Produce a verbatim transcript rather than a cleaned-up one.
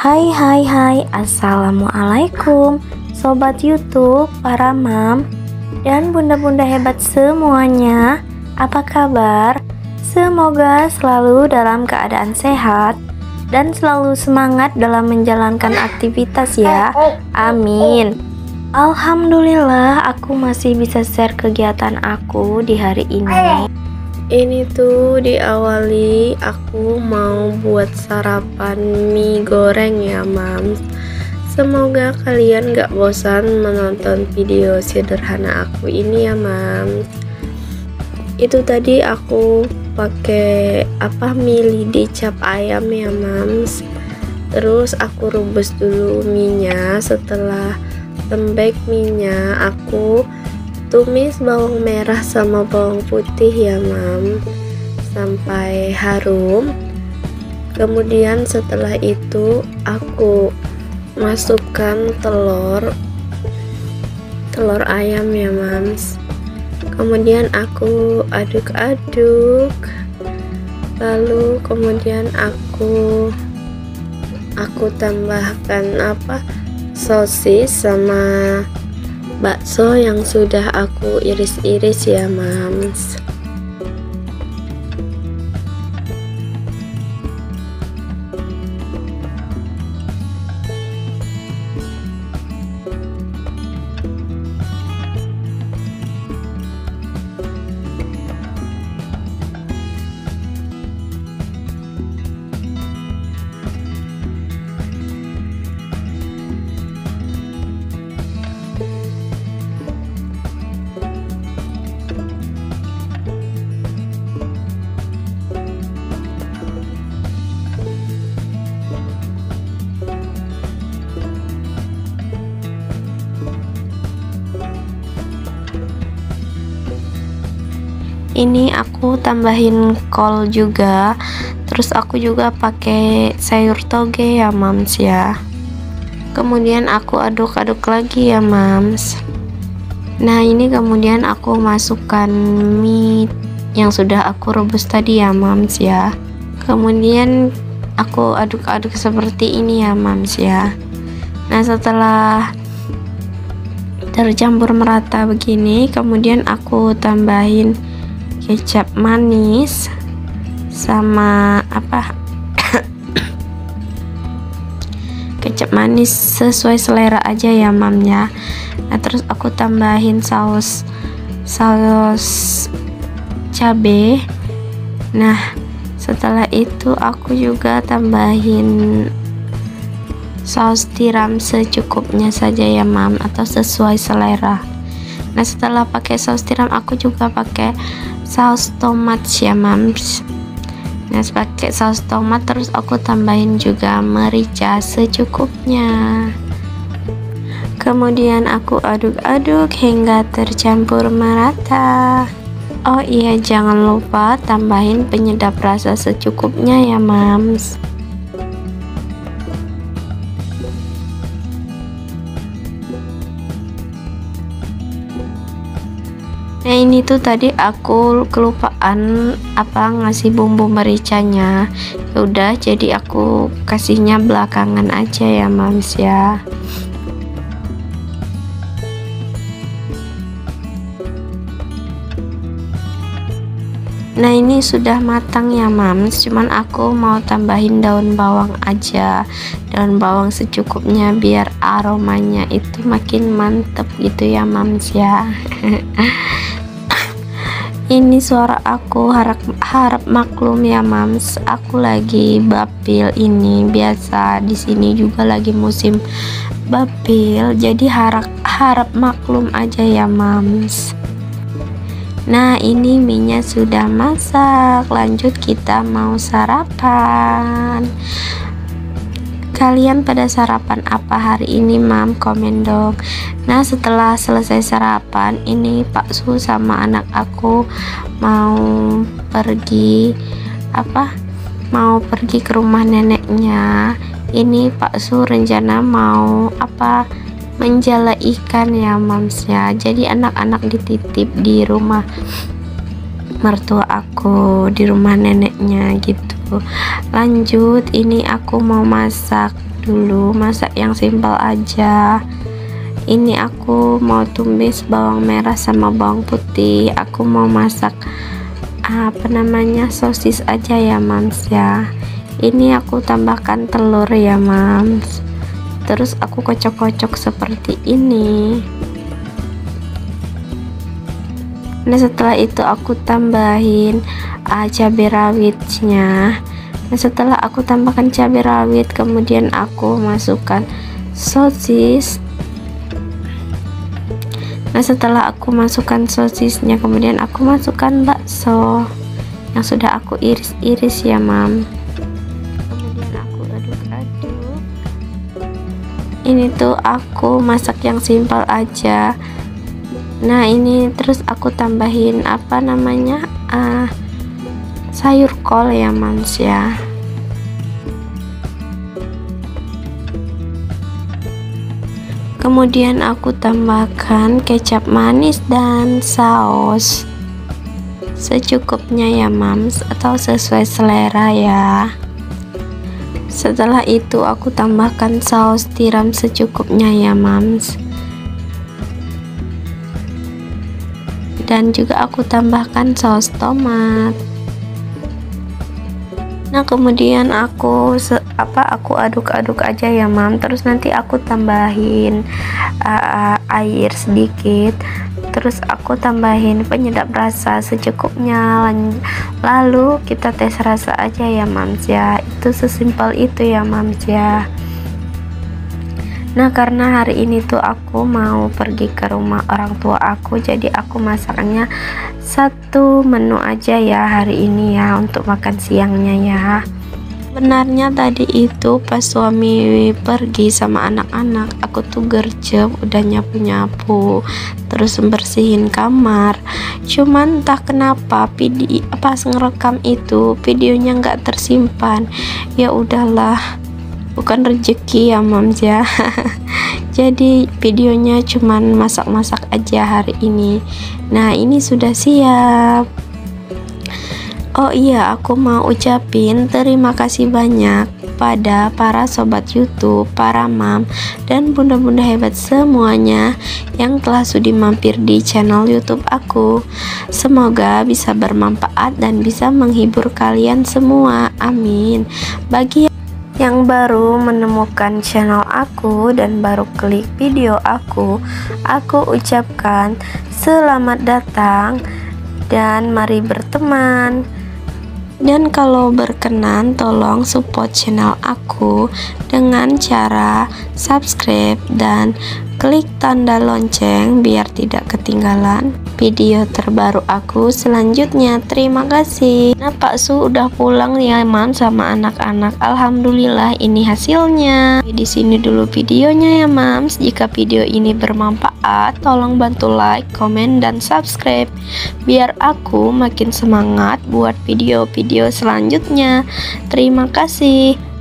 Hai hai hai, Assalamualaikum Sobat YouTube, para mam dan bunda-bunda hebat semuanya. Apa kabar? Semoga selalu dalam keadaan sehat dan selalu semangat dalam menjalankan aktivitas ya. Amin. Alhamdulillah aku masih bisa share kegiatan aku di hari ini. Ini tuh diawali aku mau buat sarapan mie goreng ya mams. Semoga kalian gak bosan menonton video sederhana aku ini ya mams. Itu tadi aku pakai apa mie lidi cap ayam ya mams. Terus aku rebus dulu minyak. Setelah lembek minyak, aku tumis bawang merah sama bawang putih ya mam sampai harum. Kemudian setelah itu aku masukkan telur telur ayam ya mams. Kemudian aku aduk-aduk, lalu kemudian aku aku tambahkan apa sosis sama bakso yang sudah aku iris-iris ya mams. Ini aku tambahin kol juga, terus aku juga pakai sayur toge ya mams ya. Kemudian aku aduk-aduk lagi ya mams. Nah ini kemudian aku masukkan mie yang sudah aku rebus tadi ya mams ya. Kemudian aku aduk-aduk seperti ini ya mams ya. Nah setelah tercampur merata begini, kemudian aku tambahin kecap manis sama apa kecap manis sesuai selera aja ya mamnya. Nah terus aku tambahin saus saus cabe. Nah setelah itu aku juga tambahin saus tiram secukupnya saja ya mam, atau sesuai selera. Nah setelah pakai saus tiram aku juga pakai saus tomat ya mams. Nah pakai saus tomat, terus aku tambahin juga merica secukupnya. Kemudian aku aduk-aduk hingga tercampur merata. Oh iya, jangan lupa tambahin penyedap rasa secukupnya ya mams. Nah ini tuh tadi aku kelupaan apa ngasih bumbu mericanya. Ya udah, jadi aku kasihnya belakangan aja ya mams ya. Nah ini sudah matang ya mams, cuman aku mau tambahin daun bawang aja, daun bawang secukupnya biar aromanya itu makin mantep gitu ya mams ya. Ini suara aku, harap harap maklum ya mams, aku lagi bapil ini. Biasa di sini juga lagi musim bapil, jadi harap harap maklum aja ya mams. Nah ini minyak sudah masak, lanjut kita mau sarapan. Kalian pada sarapan apa hari ini mam? Komen dong. Nah setelah selesai sarapan, ini Pak Su sama anak aku mau pergi apa mau pergi ke rumah neneknya. Ini Pak Su rencana mau apa menjala ikan ya mams ya. Jadi anak-anak dititip di rumah mertua aku, di rumah neneknya gitu. gitu. Lanjut, ini aku mau masak dulu, masak yang simpel aja. Ini aku mau tumis bawang merah sama bawang putih. Aku mau masak apa namanya sosis aja ya mams ya. Ini aku tambahkan telur ya mams, terus aku kocok-kocok seperti ini. Nah setelah itu aku tambahin uh, cabai rawitnya. Nah setelah aku tambahkan cabai rawit, kemudian aku masukkan sosis. Nah setelah aku masukkan sosisnya, kemudian aku masukkan bakso yang sudah aku iris-iris ya mam. Kemudian aku aduk-aduk. Ini tuh aku masak yang simpel aja. Nah ini terus aku tambahin apa namanya uh, sayur kol ya mams ya. Kemudian aku tambahkan kecap manis dan saus secukupnya ya mams, atau sesuai selera ya. Setelah itu aku tambahkan saus tiram secukupnya ya mams, dan juga aku tambahkan saus tomat. Nah kemudian aku se apa aku aduk-aduk aja ya mam, terus nanti aku tambahin uh, air sedikit, terus aku tambahin penyedap rasa secukupnya, lalu kita tes rasa aja ya mams ya. Itu sesimpel itu ya mams ya. Nah karena hari ini tuh aku mau pergi ke rumah orang tua aku, jadi aku masaknya satu menu aja ya hari ini ya untuk makan siangnya ya. Sebenarnya tadi itu pas suami pergi sama anak-anak, aku tuh gercep udah nyapu-nyapu terus bersihin kamar. Cuman entah kenapa video pas ngerekam itu videonya nggak tersimpan. Ya udahlah, bukan rezeki ya mams ya. Jadi videonya cuman masak-masak aja hari ini. Nah ini sudah siap. Oh iya, aku mau ucapin terima kasih banyak pada para sobat YouTube, para mam, dan bunda-bunda hebat semuanya yang telah sudi mampir di channel YouTube aku. Semoga bisa bermanfaat dan bisa menghibur kalian semua. Amin. Bagi yang baru menemukan channel aku dan baru klik video aku, aku ucapkan selamat datang dan mari berteman. Dan kalau berkenan, tolong support channel aku dengan cara subscribe dan klik tanda lonceng biar tidak ketinggalan video terbaru aku selanjutnya. Terima kasih. Nah Pak Su udah pulang ya mam sama anak-anak. Alhamdulillah ini hasilnya. Di sini dulu videonya ya mams. Jika video ini bermanfaat, tolong bantu like, komen, dan subscribe biar aku makin semangat buat video-video selanjutnya. Terima kasih.